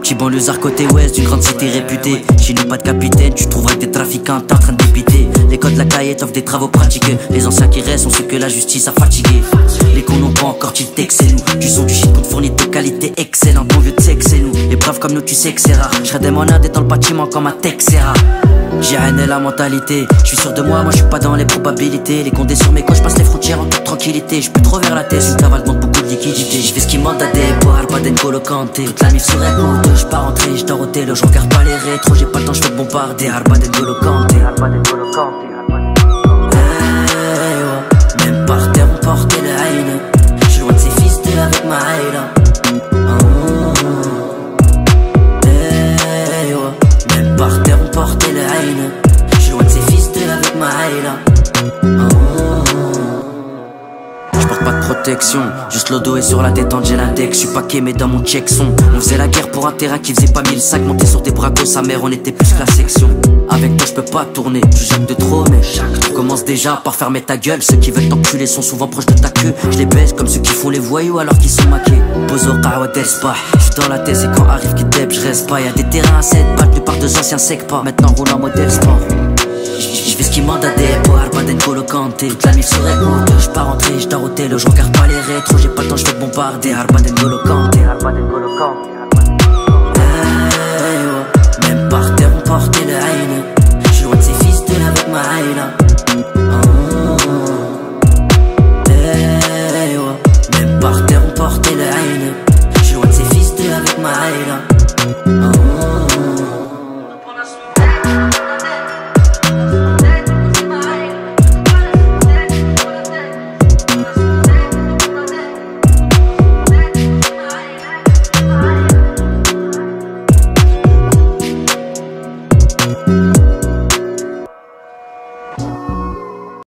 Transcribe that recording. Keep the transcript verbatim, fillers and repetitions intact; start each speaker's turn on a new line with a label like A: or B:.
A: Petit banlieusard côté ouest d'une grande cité réputée. Chez nous pas de capitaine, tu trouveras que des trafiquants en train de dépiter. Les codes de la cahier offrent des travaux pratiqués. Les anciens qui restent sont ceux que la justice a fatigué. Les cons n'ont pas encore tilté que c'est nous. Du son du shit qu'on te fournit de qualité excellente. Mon vieux tu sais que c'est nous. Les braves comme nous tu sais que c'est rare. J'serais des monades dans le bâtiment comme un Texera. J'ai rien la mentalité, je suis sûr de moi, moi je suis pas dans les probabilités. Les condés sur mes côtes, je passe les frontières en toute tranquillité. Je peux trop vers la tête, une cavale demande beaucoup de liquidité. Je fais ce qui demande à des boires, pas d'Nkolo Kanté. Toute la nuit sur écoute, je pars rentrer, je dors au télo. Je regarde pas les rétros, j'ai pas le temps, je fais bombarder. Harba d'Nkolo Kanté. Hey, ouais. Même par terre on portait le haine. Je suis loin de ces fils de avec ma haine. Par terre on portait le haine. J'suis loin de ces fils de avec ma haine. J'porte pas de protection, juste l'odo est sur la détente, j'ai l'index. J'suis pas mais dans mon check son. On faisait la guerre pour un terrain qui faisait pas mille sacs. Monter sur des bracos, sa mère on était plus que la section. Avec toi j'peux pas tourner, tu jacques de trop mais chaque commence déjà par fermer ta gueule. Ceux qui veulent t'enculer sont souvent proches de ta queue. Je les baisse comme ceux qui font les voyous alors qu'ils sont maqués. Bozo Qawa Despa, j'suis dans la tête et quand arrive qui deb j'reste pas. Y'a des terrains à sept balles, plupart de anciens sec pas. Maintenant roule en modèle sport. J'fais ce qui mande à des boires, pas d'Nkolo Kanté. Toute la nuit sur écoute, j'pars rentrer, j'dors au télo. J'regarde pas les rétros, j'ai pas le temps, j'fais bombarder. Harba d'Nkolo Kanté.